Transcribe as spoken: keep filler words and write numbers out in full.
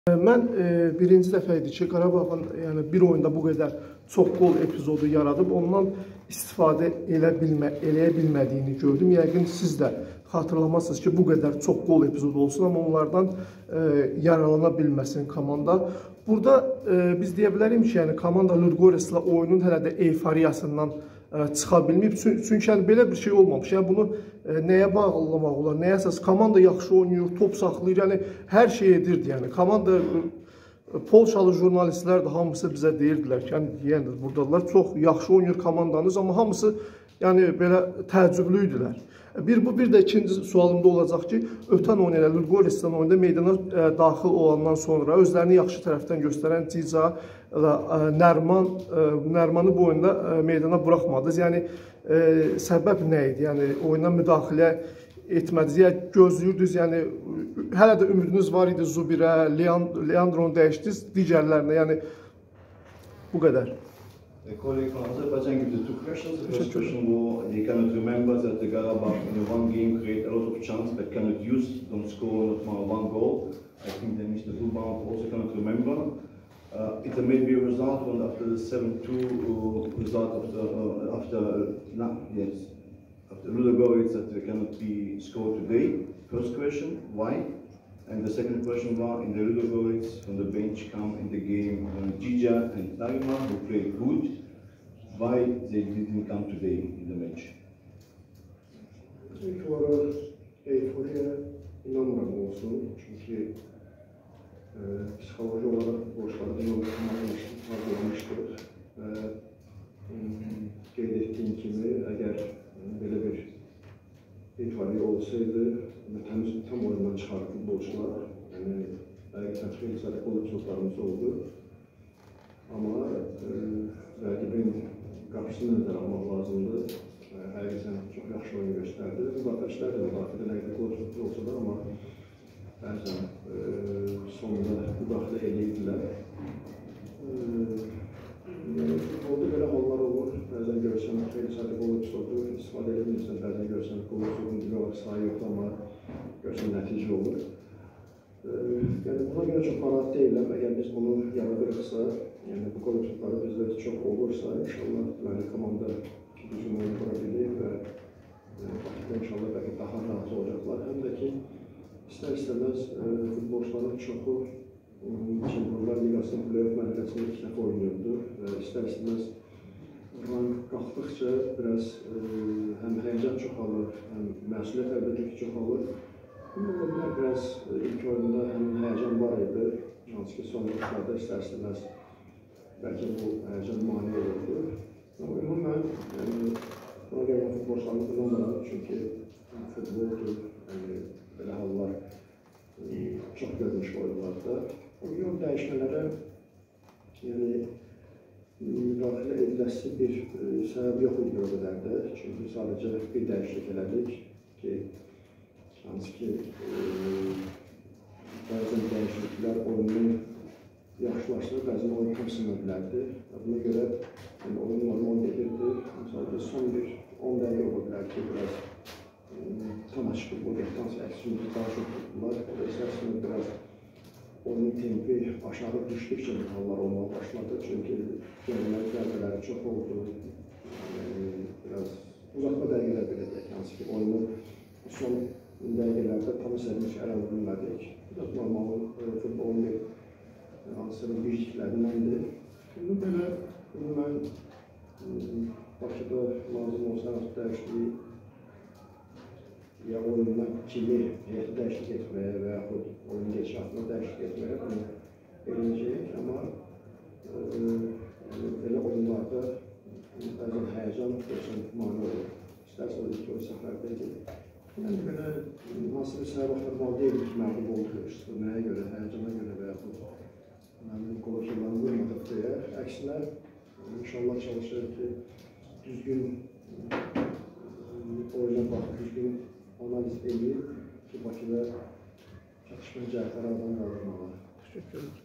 Mən e, birinci dəfə idi ki, Qarabağın yəni bir oyunda bu qədər çox qol epizodu yaradıb, ondan istifadə elə bilmə, eləyə bilmədiyini gördüm. Yəqin siz də xatırlamazsınız ki, bu qədər çox qol epizodu olsun, amma onlardan e, yararlana bilməsin komanda. Burada e, biz deyə bilərik ki, yəni komanda Ludogoretslə oyunun hələ də eyfariyasından çıxa bilməyib. Çünki yəni, belə bir şey olmamış. Yəni, bunu e, nəyə bağlamaq olar, nəyə əsas? Komanda yaxşı oynayır, top saxlayır, yəni hər şey edirdi. Yəni, komanda, e, Polşalı jurnalistlər də hamısı bizə deyirdilər ki, yəni, yəni, buradalar çox yaxşı oynayır komandanız, amma hamısı yəni, belə təəccüblü idilər. Bir bu, bir də ikinci sualımda olacaq ki, ötən oyun elə Ludogoretslə oyunda meydana e, daxil olandan sonra özlərini yaxşı tərəfdən göstərən Cica və Nərman, e, Nərmanı bu oyunda e, meydana buraxmadınız. Yəni, e, səbəb nə idi? Yəni, oyuna müdaxilə etmədiniz, yəni gözləyirdiniz, yəni hələ də ümidiniz var idi Zubirə, Leandronu dəyişdiniz, digərlərinə, yəni bu qədər. A colleague from Azerbaijan gives the two questions. The first question was, they cannot remember that the Karabakh in one game create a lot of chances but cannot use, don't score not more one goal. I think then Mister Bulban also cannot remember. Uh, it may be a result when after the seven two uh, result of the, uh, after, uh, nah, yes, after Ludogorets that they cannot be scored today. First question, why? And the second question was, in the Ludogorets, from the bench come in the game uh, Cica and Nayman, who played good. Why they didn't come today in the match? İlk olarak euforiya inanmıram olsun. Çünkü e, psikoloji olarak borçlarda hazırlamışdır. Ve um, qeyd ettiğim kimi, eğer böyle bir euforiya olsaydı, tam, tam oyundan çıxardı futbolçular. Yani həqiqətən xeyli sayda qol episodlarımız oldu. Ama e, rəqibin qapısını nəzərə almaq lazımdır. Həqiqətən çox yaxşı oyun göstərdi. Müdafiəçilər də müdafiədə nə qədər qol epizodu olsa da, amma bəzən e, sonunda müdaxilə edirdilər. E, yəni, futbolda belə hallar olur. Bəzən görürsən, xeyli sayda qol epizodu istifadə edə bilirsən, bəzən görürsən, qol episodunun bir olaraq sayı yoxdur, amma görürsən, nəticə olur. E, yəni, buna görə çox narahat deyiləm. Əgər biz bunu yaradırıqsa, yəni bu qol episodları bizdə çox olursa, inşallah yəni, komanda düzgün oyun qura bilir və Bakıda inşallah bəlkə daha razı olacaqlar. Həm də ki, istər-istəməz e, futbolçuların çoxu Çempionlar Liqasının play-off mərhələsində iki dəfə oynayırdı və istər-istəməz rank qalxdıqca biraz e, həm həyəcan çoxalır, həm məsuliyyət əlbəttə ki, çoxalır. Bununla bilər biraz e, ilk oyunda həm həyəcan var idi, hansı ki, son vaxtlarda istər-istəməz bəlkə bu həyəcan mane olurdu. Amma ümumən, yəni, buna görə futbolçularını kullanmıram, çünki futboldur, yəni, belə hallar e, çox görmüş oyunlarda. Oyun dəyişmələrə, yəni, müdaxilə ediləsi bir e, səbəb yox idi o qədər də, çünki sadəcə bir dəyişiklik elədik ki, hansı ki, e, bəzən dəyişikliklər oyunu yaxşılaşdırır, bəzən oyunu tam sınır bilərdi. Buna görə yəni, oyun normal gedirdi. Sadəcə son bir on dəqiqə ola bilər ki, biraz e, tam açıq futbol getdansa əksini daha çox tutdular. O da əsasında biraz oyunun tempi aşağı düşdükcə bir hallar olmağa başladı. Çünki gəlmələr qəlbələri çox oldu. Yəni, biraz uzatma dəqiqələr belə deyək, hansı ki, oyunu son dəqiqələrdə tam istədiyimiz ki, ələn bilmədik. Bu da normal e, futbolun bir hansıdır birliklərindəndir. Bunu belə, bunu mən Bakıda lazım olsa hər dəyişikliyi ya oyununa kimi heyəti dəyişiklik etməyə və yaxud oyunun geçişatına dəyişiklik etməyə bunu eləyəcəyik. Amma e, belə oyunlarda bəzən həyəcan görsən mane olur. İstərsə ilk oyun səfərdəydi. Yəni belə hansı bir səbəb axtarmalı deyil ki, məğlub olduq. Nəyə görə, həyəcana görə və yaxud mənim qolçularını vurmadıq deyə. Əksinə, inşallah çalışırıq ki, düzgün oyuna baxıb, düzgün analiz edib ki, Bakıda çatışma cəhətləri aradan qaldırmalar. Teşekkür ederim.